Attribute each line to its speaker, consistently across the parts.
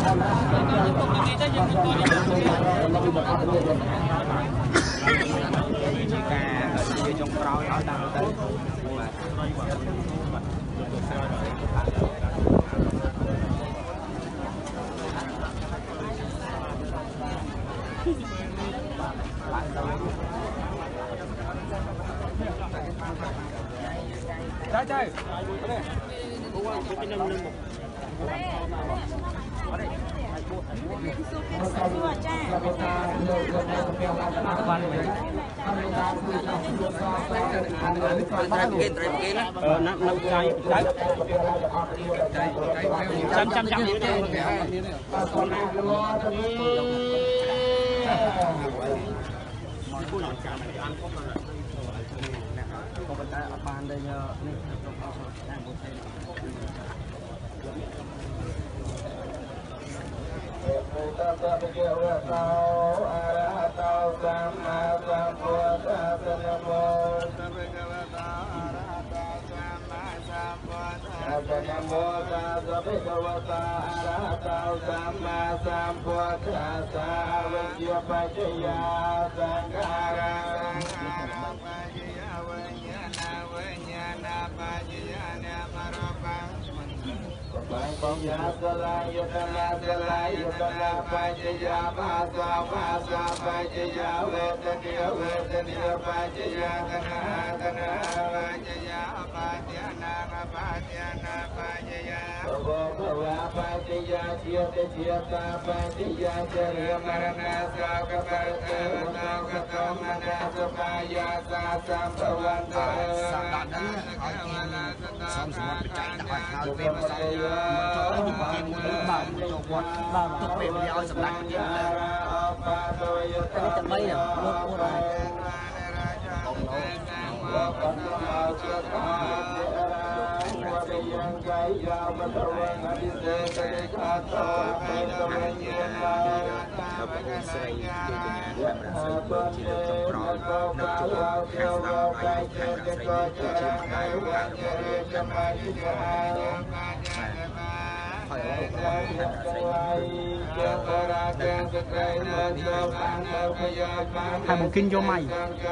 Speaker 1: hai một kinh vô mày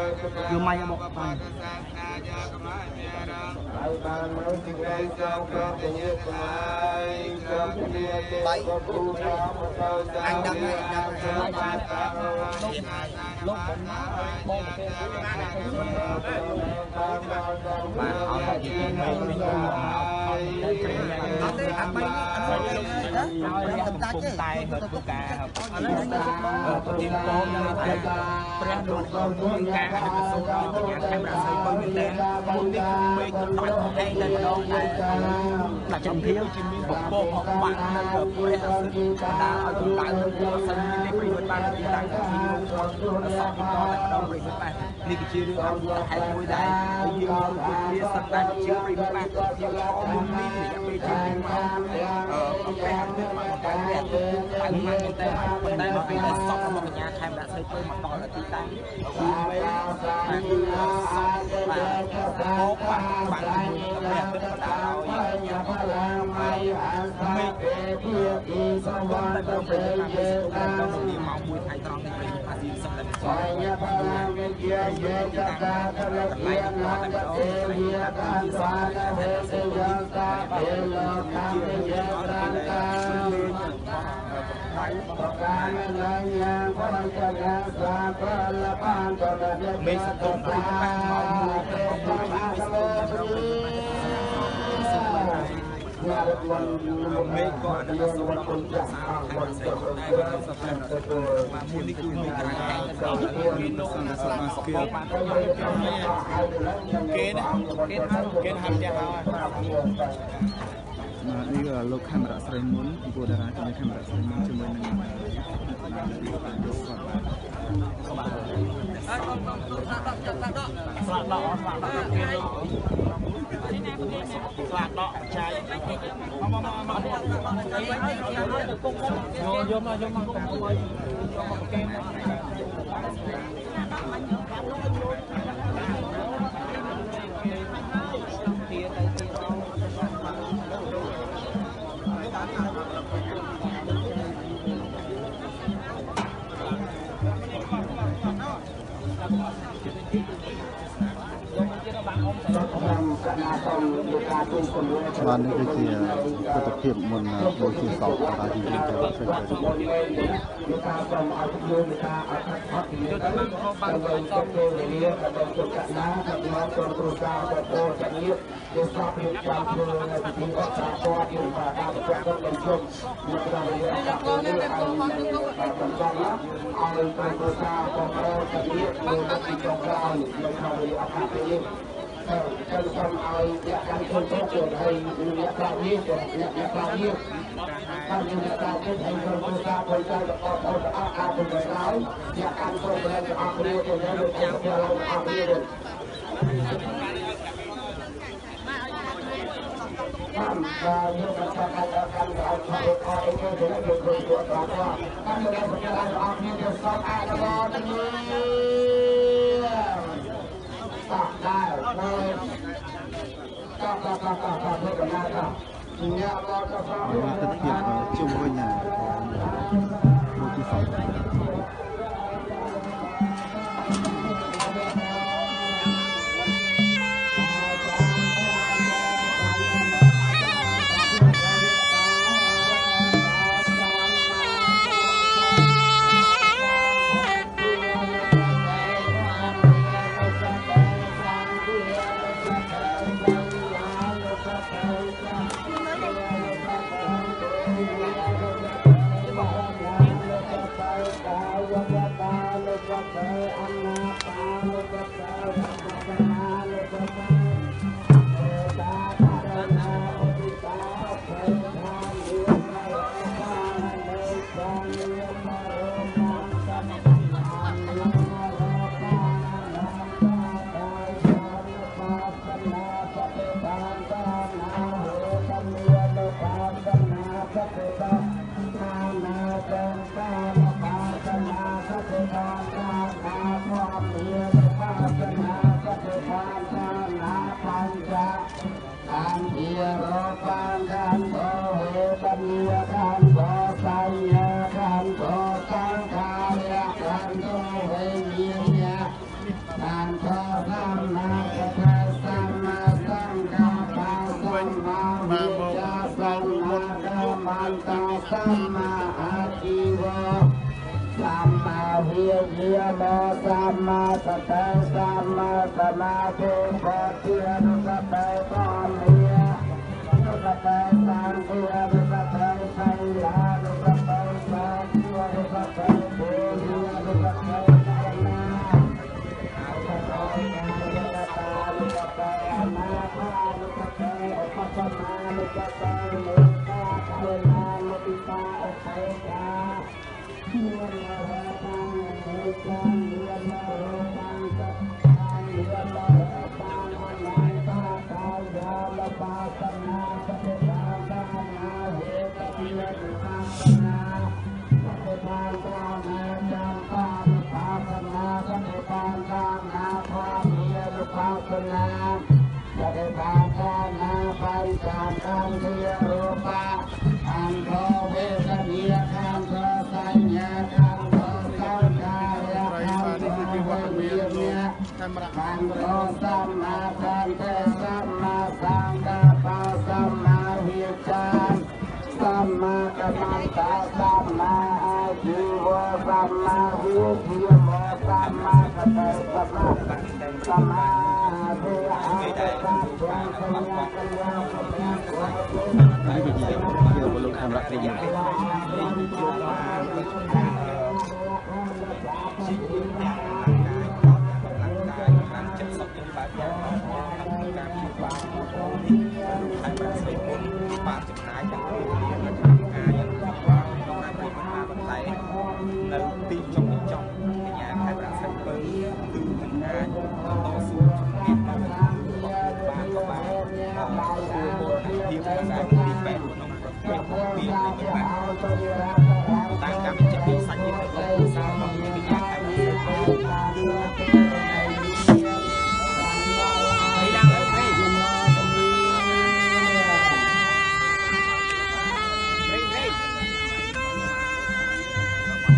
Speaker 1: một
Speaker 2: anh đăng
Speaker 1: là trong thiếu một bộ bạnนี่คือชื่อเรื่องให้มวยได้ยืนเรียกสัตว์ได้ชื่อปริมาณที่ข้อมูลนี้เนี่ยไปชื่อมาไปหาเรื่องมาการเรียนตั้งมันแต่มันเป็นสอบของงานไทยแบบใช้ปืนมาต่อและตีตั้งคือไม่สอบแบบโป๊กแบบแบบแบบเป็นดาวไม่สมบูรณ์แต่ก็เป็นการเป็นสุขภาพต้องมีเมามวยไทยตรองในประเทศภาษีสำหรับสอยไม่สมบูรณ์แต่ก็เมามวยแต่ก็ไม่สมบูรณ์ไม่ก่อนนะครับสำหรับคนจะสร้างให้มันเสร็จได้ก็ต้องสำเร็จมามูลนี่คือมีการแข่งขันมีนกนะสำหรับสปอร์ตมาเกณฑ์ทำจะเอานี่ก็โลกแคมราสเรมุนตัวดาราจะมีแคมราสเรมุนจะมีหนึ่งสลัดดอกใช่โยมเกม
Speaker 3: បាននេះគឺជាទស្សនភាពមុនដូចជាសោករបស់យើងទៅជួយទៅការសូមឲ្យយើងការអត់ខត់ពីទៅបានទៅសូមលាដើម្បីជប់កណាមកចូលគ្រូសាស្ត្រទៅចាញៀបជាសពរៀបចំធ្វើនៅពិធីអបសាទរជាបាតាមប្រព័ន្ធបញ្ជុំនៅក្នុងរយៈពេលនេះឲ្យបន្តឲ្យគ្រូសាស្ត្របងប្អូនចាញៀបនៅទីចុងក្រោយនៅក្នុងរយៈពេលនេះទៅសូមឲ្យអ្នកកាន់ខ្លួនទៅឲ្យអ្នកប្រាជ្ញាអ្នកប្រាជ្ញាតាមអ្នកប្រាជ្ញាឲ្យគ្រូសាស្ត្រទៅទៅអត់អត់អាចទៅដល់អ្នកកាន់ខ្លួនទៅអស់គ្នាទៅនៅចាំទៅអស់គ្នាតាមការយកប្រកាសឲ្យកាន់ឲ្យខកខកទៅទៅទៅគ្រូសាស្ត្រតាមអ្នកប្រកាសឲ្យអស់គ្នាទៅសពអាចដល់ទៅតាដែរតាតាតាតាតាទៅណាតាញ៉ាំមកទៅមកទឹកទៀតជុំវិញដូចទី2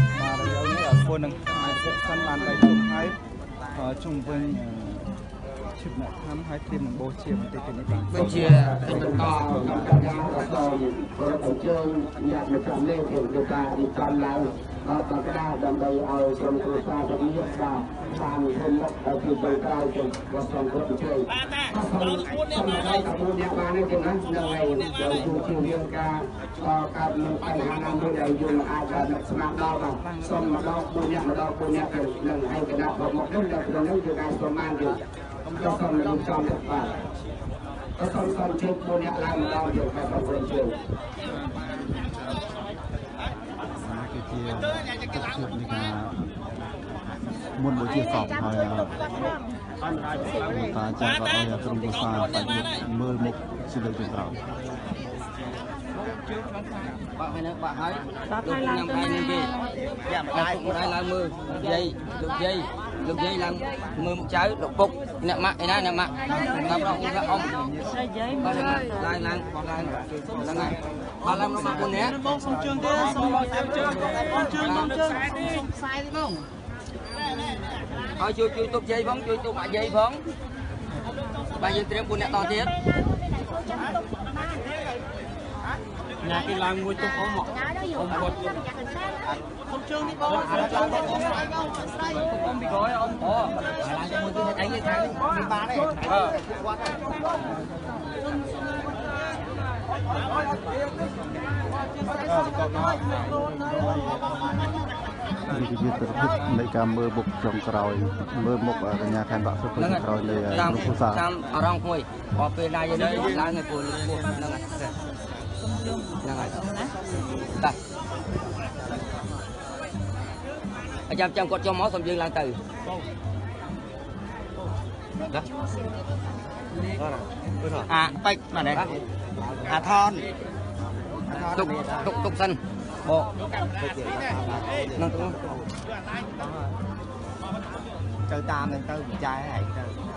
Speaker 3: នឹងអាចសិក្សាបានទៅជុំហើយជុំវិញឈឹបអ្នកធ្វើឲ្យត្រៀមនឹងបូជាបន្តិចទៅនេះបាទ
Speaker 1: បញ្ជាតែបន្ត
Speaker 4: អញ្ជើញអ្នកមកចាំលេខទៅការទីចំឡើងអត់បកដាដើម្បីឲ្យក្រុមគ្រួសារទៅនេះបាទបានធំមកឲ្យពីទៅក្រៅទៅក៏សូមគោរពជួយបាទសូមឲ្យតាមអ្នកបាននេះចឹងណានៅឯចូលជារឿងការកើតមានបញ្ហាណាមួយដែលយើងអាចបានស្មារតីបាទសូមម្ដង4អ្នកទៅនឹងឲ្យគណៈប្រមុខនោះដល់ក្នុងនោះយើងអាចប្រមាណយើងក៏សូមនឹងចំបាទก็ต้องเช็คบนเนี่ยร้านเราอยู่กับตำรวจเชียว
Speaker 3: គឺជាទឹកជឿនៃការមុនបូជាសពហើយតាចាស់ក៏ឲ្យក្រុមគ្រួសារតែមើលមុខជាលើកចុងក្រោយ
Speaker 1: បាក់ហើយនឹងបាក់ហើយលោកញ៉ាំបាយនេះទេយ៉ាម្ដាយម្ដាយឡើងមើលយាយលោកយាយឡើងមើលចៅលោកពុកអ្នកម៉ាក់ឯណាអ្នកម៉ាក់តាមរកអង្គអ៊ំយាយមើលឡើងហ្នឹងហើយបាល់ឡើងមក4នាក់បងសុំជើងទេសុំជើងខ្សែទេបងឲ្យជួយទុកយាយផងជួយទុកអាយាយផងបាទយើងត្រៀម4នាក់តទៀត nhà cái làng ngôi trong ông một không chương đi bông ông bị gói ông làng trong ngôi tôi đánh cái thằng đi ba đấy
Speaker 3: នេះគឺជាទស្សនវិជ្ជានៃការមើលមុខចុងក្រោយមើលមុខកញ្ញាខេមរៈសុខចុងក្រោយនៃក្រុមគ្រួសារ
Speaker 1: តាមអារម្មណ៍មួយបើពេលណាយើងឡើងឲ្យពលហ្នឹងហើយតាអាចាំគាត់ចុះមកសូមយើងឡើងទៅអាបែកបាទអាថនទុកសិនបកនឹងទៅតាមនឹងទៅចាយហើយទៅ